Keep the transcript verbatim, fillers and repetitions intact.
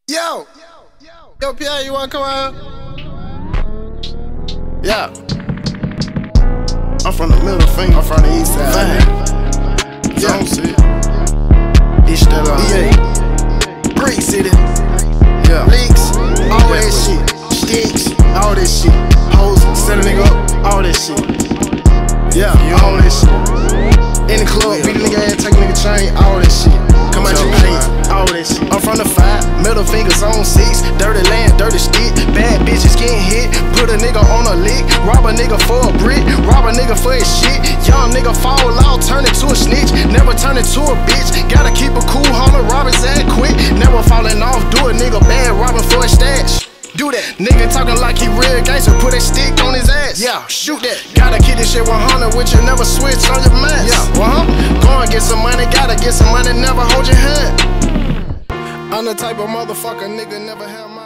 Yo! Yo, P I, you wanna come out? Yeah. I'm from the middle finger. I'm from the east side. Fine. Yeah. Don't see it. This that on E A. Brick City. Yeah. Leaks. All that shit. Sticks. All that shit. Hoes. Set a nigga up. All that shit. Yeah. All that shit. In the club. Beat a nigga ass. Take a nigga chain. All that shit. Come out your pants. All that shit. I'm from the five. Middle fingers on six. Dirty land. Dirty stick. Bad bitches getting hit. Put a nigga on a lick. Rob a nigga for a brick. Rob a nigga for his shit. Young nigga fall out. Turn into a snitch. Never turn into a bitch. Gotta keep a cool homie. Rob his ass quick. Never falling off. Do a nigga bad. Robbing for a stash. Do that. Nigga talking like he real gangster. Put a stick on his ass. Yeah, shoot that. Gotta keep this shit one hundred with you. Never switch on your mask. Yeah, uh-huh. Go and get some money. Gotta get some money. Never hold your hand. I'm the type of motherfucker nigga never have my